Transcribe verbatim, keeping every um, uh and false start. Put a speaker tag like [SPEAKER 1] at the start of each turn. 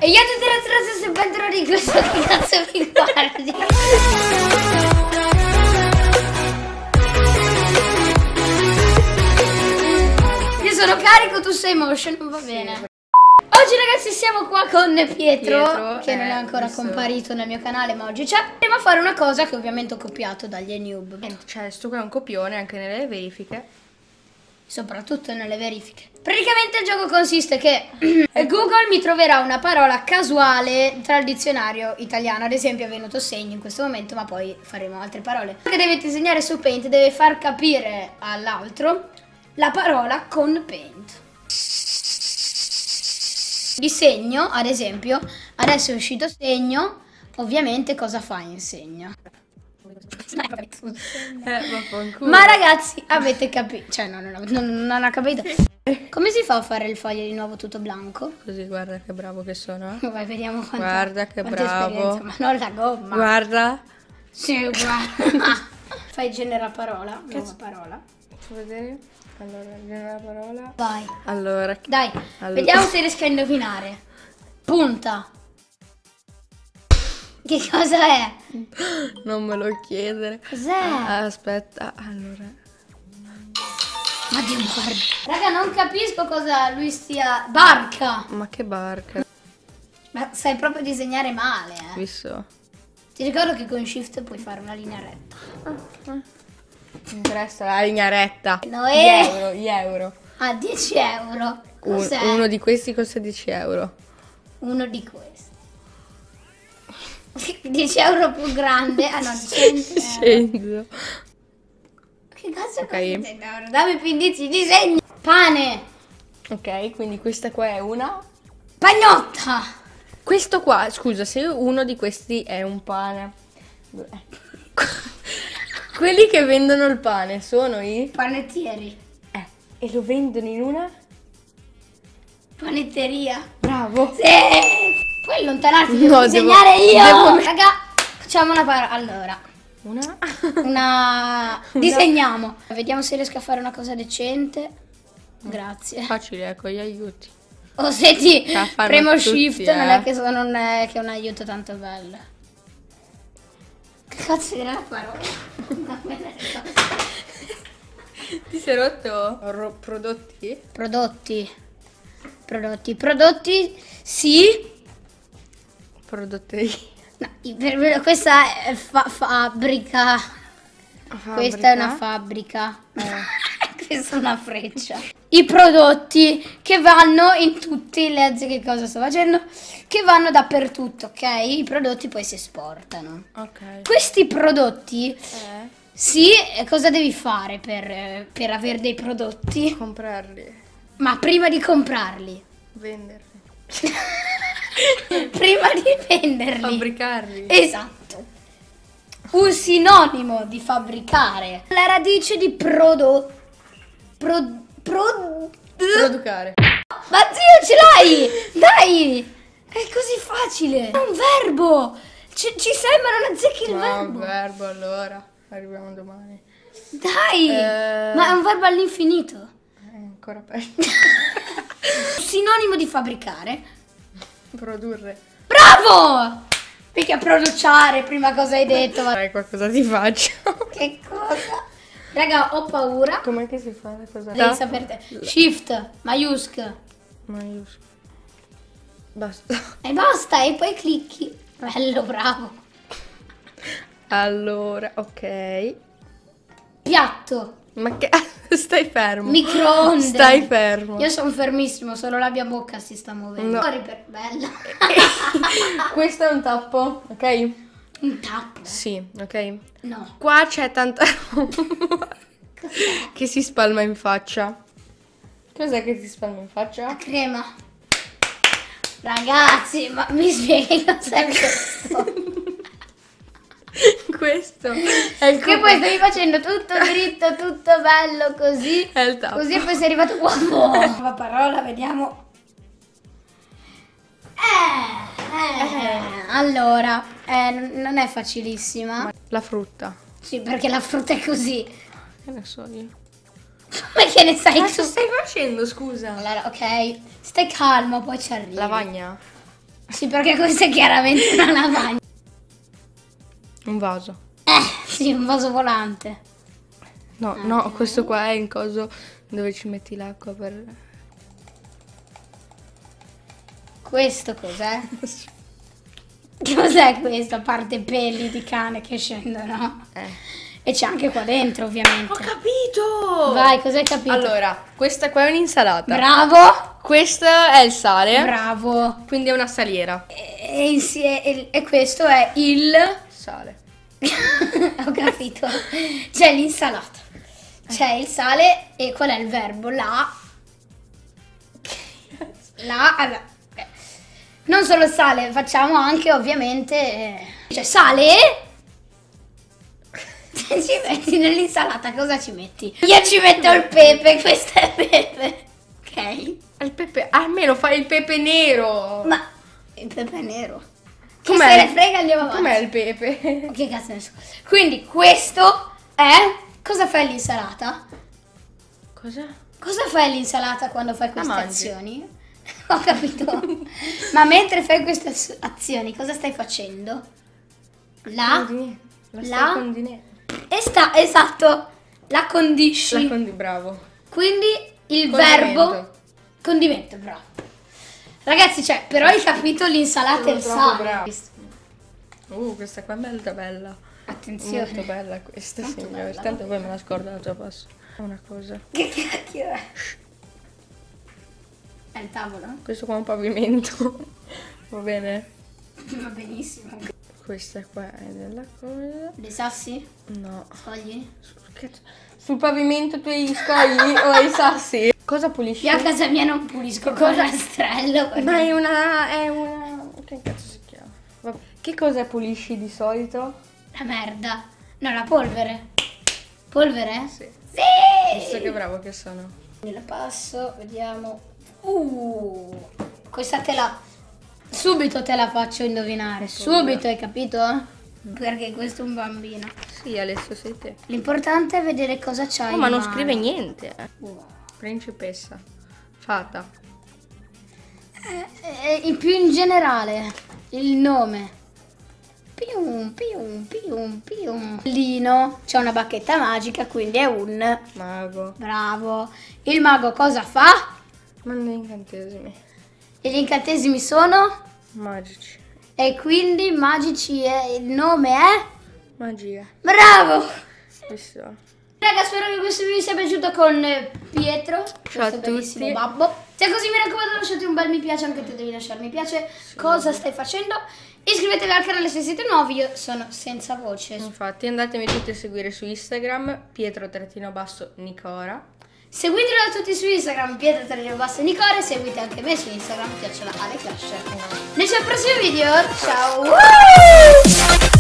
[SPEAKER 1] E io tutti i ragazzi se bentornati di questo che cazzo mi guardi. Io sono carico, tu sei motion, non va bene. Sì. Oggi ragazzi siamo qua con Pietro, Pietro che eh, non è ancora visto. comparito nel mio canale, ma oggi c'è. Andiamo a fare una cosa che ovviamente ho copiato dagli noob.
[SPEAKER 2] Cioè, sto qui è un copione anche nelle verifiche.
[SPEAKER 1] Soprattutto nelle verifiche. Praticamente il gioco consiste che Google mi troverà una parola casuale tra il dizionario italiano. Ad esempio è venuto segno in questo momento, ma poi faremo altre parole. Quello che deve disegnare su Paint deve far capire all'altro la parola con Paint. Di segno, ad esempio, adesso è uscito segno, ovviamente cosa fa in segno?
[SPEAKER 2] Eh,
[SPEAKER 1] ma ragazzi, avete capito? Cioè, no, no, no, non, non ho capito. Come si fa a fare il foglio di nuovo tutto bianco?
[SPEAKER 2] Così, guarda che bravo che sono. Eh?
[SPEAKER 1] Vai, vediamo quanto.
[SPEAKER 2] Guarda che bravo.
[SPEAKER 1] Ma non la gomma.
[SPEAKER 2] Guarda.
[SPEAKER 1] Sì, guarda. Fai genera parola. Nuova parola.
[SPEAKER 2] Faccio vedere. Allora, genera parola.
[SPEAKER 1] Vai.
[SPEAKER 2] Allora.
[SPEAKER 1] Dai,
[SPEAKER 2] allora.
[SPEAKER 1] Vediamo se riesco a indovinare. Punta. Che cosa è?
[SPEAKER 2] Non me lo chiedere.
[SPEAKER 1] Cos'è?
[SPEAKER 2] Ah, aspetta, allora.
[SPEAKER 1] Ma Dio, guarda. Raga, non capisco cosa lui stia... Barca!
[SPEAKER 2] Ma che barca?
[SPEAKER 1] Ma sai proprio disegnare male, eh.
[SPEAKER 2] Visto?
[SPEAKER 1] Ti ricordo che con Shift puoi fare una linea retta.
[SPEAKER 2] Ah, ah. Mi interessa la linea retta.
[SPEAKER 1] No, è...
[SPEAKER 2] Gli euro, gli euro.
[SPEAKER 1] Ah, dieci euro.
[SPEAKER 2] Un, uno di questi costa dieci euro.
[SPEAKER 1] Uno di questi. dieci euro più grande. Ah no, cento.
[SPEAKER 2] cento.
[SPEAKER 1] Che cazzo
[SPEAKER 2] okay.
[SPEAKER 1] è cento euro? Dammi più indizi, disegno. Pane.
[SPEAKER 2] Ok, quindi questa qua è una
[SPEAKER 1] pagnotta.
[SPEAKER 2] Questo qua, scusa, se uno di questi è un pane. Quelli che vendono il pane sono i
[SPEAKER 1] panettieri.
[SPEAKER 2] Eh, e lo vendono in una
[SPEAKER 1] panetteria.
[SPEAKER 2] Bravo.
[SPEAKER 1] Sì. Puoi allontanarti, devo
[SPEAKER 2] no,
[SPEAKER 1] disegnare
[SPEAKER 2] devo,
[SPEAKER 1] io.
[SPEAKER 2] devo...
[SPEAKER 1] Raga, facciamo una parola. Allora.
[SPEAKER 2] Una?
[SPEAKER 1] Una... Disegniamo. Vediamo se riesco a fare una cosa decente. Grazie.
[SPEAKER 2] Facile, ecco, gli aiuti.
[SPEAKER 1] Oh, senti, premo
[SPEAKER 2] tutti,
[SPEAKER 1] Shift,
[SPEAKER 2] eh.
[SPEAKER 1] non è che so, non è che è un aiuto tanto bello. Che cazzo era la parola?
[SPEAKER 2] Ti sei rotto? Ro prodotti?
[SPEAKER 1] Prodotti. Prodotti. Prodotti, sì.
[SPEAKER 2] Prodotti.
[SPEAKER 1] No, per, per, questa è fa fabbrica. fabbrica. Questa è una fabbrica. Eh. Questa è una freccia. I prodotti che vanno in tutti, leggi che cosa sto facendo, che vanno dappertutto, ok? I prodotti poi si esportano.
[SPEAKER 2] Ok.
[SPEAKER 1] Questi prodotti,
[SPEAKER 2] eh.
[SPEAKER 1] sì, cosa devi fare per, per avere dei prodotti?
[SPEAKER 2] Comprarli.
[SPEAKER 1] Ma prima di comprarli.
[SPEAKER 2] Venderli.
[SPEAKER 1] Prima di venderli.
[SPEAKER 2] Fabbricarli.
[SPEAKER 1] Esatto. Un sinonimo di fabbricare. La radice di prodotto. Pro, pro,
[SPEAKER 2] Producare.
[SPEAKER 1] Ma zio, ce l'hai! Dai! È così facile! È un verbo! C ci sembra, non azzecchi il
[SPEAKER 2] Ma
[SPEAKER 1] verbo!
[SPEAKER 2] è un verbo, allora. Arriviamo domani.
[SPEAKER 1] Dai!
[SPEAKER 2] Eh...
[SPEAKER 1] Ma è un verbo all'infinito.
[SPEAKER 2] È ancora peggio.
[SPEAKER 1] Sinonimo di fabbricare.
[SPEAKER 2] Produrre.
[SPEAKER 1] Bravo! Mica produciare, prima cosa hai detto. Ma...
[SPEAKER 2] Dai, qualcosa ti faccio.
[SPEAKER 1] Che cosa? Raga, ho paura.
[SPEAKER 2] Com'è che si fa la cosa?
[SPEAKER 1] Devi sapere te. Shift, maiuscolo.
[SPEAKER 2] Maiuscolo. Basta.
[SPEAKER 1] E basta, e poi clicchi. Bello, bravo.
[SPEAKER 2] Allora, ok.
[SPEAKER 1] Piatto.
[SPEAKER 2] Ma che... Stai fermo.
[SPEAKER 1] Microonde.
[SPEAKER 2] Stai fermo.
[SPEAKER 1] Io sono fermissimo, solo la mia bocca si sta muovendo.
[SPEAKER 2] No.
[SPEAKER 1] Per... Bella.
[SPEAKER 2] Questo è un tappo, ok?
[SPEAKER 1] Un tappo?
[SPEAKER 2] Sì, ok?
[SPEAKER 1] No.
[SPEAKER 2] Qua c'è tanta roba che si spalma in faccia. Cos'è che si spalma in faccia?
[SPEAKER 1] La crema. Ragazzi, ma mi spieghi cos'è questo?
[SPEAKER 2] Questo è il
[SPEAKER 1] che poi stavi facendo tutto dritto, tutto bello così.
[SPEAKER 2] È il tappo.
[SPEAKER 1] Così poi sei arrivato qua. Oh, la parola, vediamo. Eh, eh, allora, eh, non è facilissima.
[SPEAKER 2] La frutta.
[SPEAKER 1] Sì, perché la frutta è così.
[SPEAKER 2] Che ne so io.
[SPEAKER 1] Ma che ne sai
[SPEAKER 2] Ma
[SPEAKER 1] tu?
[SPEAKER 2] cosa stai facendo, scusa?
[SPEAKER 1] Allora, ok, stai calmo, poi ci arrivi.
[SPEAKER 2] Lavagna?
[SPEAKER 1] Sì, perché questa è chiaramente una lavagna.
[SPEAKER 2] Un vaso.
[SPEAKER 1] Eh, sì, un vaso volante.
[SPEAKER 2] No, ah, no, questo qua è in coso dove ci metti l'acqua per...
[SPEAKER 1] Questo cos'è? Cos'è questo? A parte peli di cane che scendono.
[SPEAKER 2] Eh.
[SPEAKER 1] E c'è anche qua dentro, ovviamente.
[SPEAKER 2] Ho capito!
[SPEAKER 1] Vai, cos'hai capito?
[SPEAKER 2] Allora, questa qua è un'insalata.
[SPEAKER 1] Bravo!
[SPEAKER 2] Questo è il sale.
[SPEAKER 1] Bravo!
[SPEAKER 2] Quindi è una saliera.
[SPEAKER 1] E, insie- e, e questo è il...
[SPEAKER 2] Sale.
[SPEAKER 1] Ho capito. C'è l'insalata. C'è il sale e qual è il verbo? La... La... Allora, non solo sale, facciamo anche ovviamente... Eh, cioè sale... Ci metti nell'insalata, cosa ci metti? Io ci metto il pepe, questo è pepe. Ok?
[SPEAKER 2] Il pepe, almeno fai il pepe nero.
[SPEAKER 1] Ma il pepe è nero. Che
[SPEAKER 2] Com'è?
[SPEAKER 1] se ne frega, andiamo avanti.
[SPEAKER 2] Com'è il pepe?
[SPEAKER 1] Che cazzo ne so. Quindi questo è... Cosa fai all'insalata?
[SPEAKER 2] Cosa?
[SPEAKER 1] Cosa fai all'insalata quando fai queste
[SPEAKER 2] mangi.
[SPEAKER 1] azioni? Ho capito. Ma mentre fai queste az- azioni, cosa stai facendo? La...
[SPEAKER 2] Condine- La stai
[SPEAKER 1] La...
[SPEAKER 2] condine-
[SPEAKER 1] E sta, esatto, la condisci.
[SPEAKER 2] La condi- bravo.
[SPEAKER 1] Quindi il
[SPEAKER 2] Condimento.
[SPEAKER 1] verbo condimento, bravo. Ragazzi, cioè, però hai capito l'insalata e il
[SPEAKER 2] Sono
[SPEAKER 1] sale.
[SPEAKER 2] troppo brava. Uh, questa qua è molto bella.
[SPEAKER 1] Attenzione.
[SPEAKER 2] Molto bella questa,
[SPEAKER 1] Molto
[SPEAKER 2] signore.
[SPEAKER 1] bella.
[SPEAKER 2] Tanto poi me la scordato a passo. Una cosa.
[SPEAKER 1] Che cacchio è? È il tavolo?
[SPEAKER 2] Questo qua è un pavimento. Va bene?
[SPEAKER 1] Va benissimo.
[SPEAKER 2] Questa qua è della cosa.
[SPEAKER 1] Dei sassi?
[SPEAKER 2] No.
[SPEAKER 1] Scogli?
[SPEAKER 2] Che- Sul pavimento tu hai i scogli o i sassi? Cosa pulisci?
[SPEAKER 1] Io a casa mia non pulisco con rastrello. perché-
[SPEAKER 2] Ma è una... è una... che cazzo si chiama? Vabbè. Che cosa pulisci di solito?
[SPEAKER 1] La merda. No, la polvere. Polvere?
[SPEAKER 2] Sì.
[SPEAKER 1] Sì!
[SPEAKER 2] Visto che bravo che sono.
[SPEAKER 1] La passo, vediamo. Uh, questa te la... Subito te la faccio indovinare. Subito, hai capito? Perché questo è un bambino.
[SPEAKER 2] Sì, adesso sei te.
[SPEAKER 1] L'importante è vedere cosa c'hai.
[SPEAKER 2] Oh, ma
[SPEAKER 1] in
[SPEAKER 2] non
[SPEAKER 1] mano.
[SPEAKER 2] scrive niente. eh.
[SPEAKER 1] Uh.
[SPEAKER 2] Principessa. Fata.
[SPEAKER 1] Eh, eh, più in generale, il nome. Pium, pium, pium, pium. Lino, c'è una bacchetta magica, quindi è un...
[SPEAKER 2] Mago.
[SPEAKER 1] Bravo. Il mago cosa fa?
[SPEAKER 2] Manda incantesimi.
[SPEAKER 1] E gli incantesimi sono?
[SPEAKER 2] Magici.
[SPEAKER 1] E quindi magici è... il nome è?
[SPEAKER 2] Magia.
[SPEAKER 1] Bravo!
[SPEAKER 2] Visto?
[SPEAKER 1] Raga, spero che questo video vi sia piaciuto con eh, Pietro.
[SPEAKER 2] Ciao a
[SPEAKER 1] questo bellissimo
[SPEAKER 2] tutti.
[SPEAKER 1] babbo. Se è così mi raccomando lasciate un bel mi piace, anche te devi lasciare mi piace. Cosa stai facendo? Iscrivetevi al canale se siete nuovi, io sono senza voce.
[SPEAKER 2] Infatti andatemi tutti a seguire su Instagram, Pietro trattino basso Nicora.
[SPEAKER 1] Seguitelo da tutti su Instagram, Pietro Trattino Basso Nicore, seguite anche me su Instagram, piacciono Ale Clash. Noi ci vediamo al prossimo video, ciao!